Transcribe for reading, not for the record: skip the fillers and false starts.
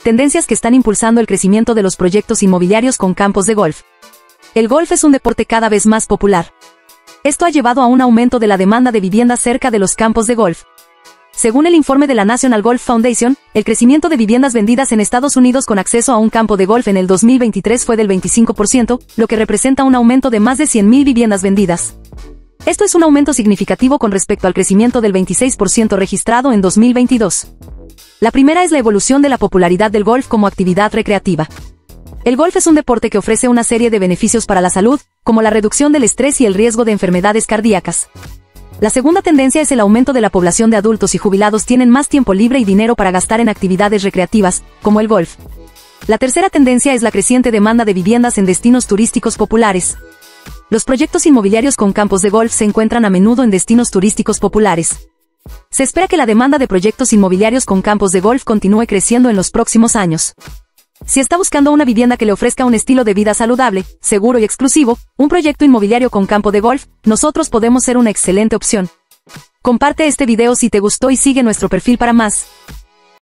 tendencias que están impulsando el crecimiento de los proyectos inmobiliarios con campos de golf. El golf es un deporte cada vez más popular. Esto ha llevado a un aumento de la demanda de viviendas cerca de los campos de golf. Según el informe de la National Golf Foundation, el crecimiento de viviendas vendidas en Estados Unidos con acceso a un campo de golf en el 2023 fue del 25%, lo que representa un aumento de más de 100.000 viviendas vendidas. Esto es un aumento significativo con respecto al crecimiento del 26% registrado en 2022. La primera es la evolución de la popularidad del golf como actividad recreativa. El golf es un deporte que ofrece una serie de beneficios para la salud, como la reducción del estrés y el riesgo de enfermedades cardíacas. La segunda tendencia es el aumento de la población de adultos y jubilados tienen más tiempo libre y dinero para gastar en actividades recreativas, como el golf. La tercera tendencia es la creciente demanda de viviendas en destinos turísticos populares. Los proyectos inmobiliarios con campos de golf se encuentran a menudo en destinos turísticos populares. Se espera que la demanda de proyectos inmobiliarios con campos de golf continúe creciendo en los próximos años. Si está buscando una vivienda que le ofrezca un estilo de vida saludable, seguro y exclusivo, un proyecto inmobiliario con campo de golf, nosotros podemos ser una excelente opción. Comparte este video si te gustó y sigue nuestro perfil para más.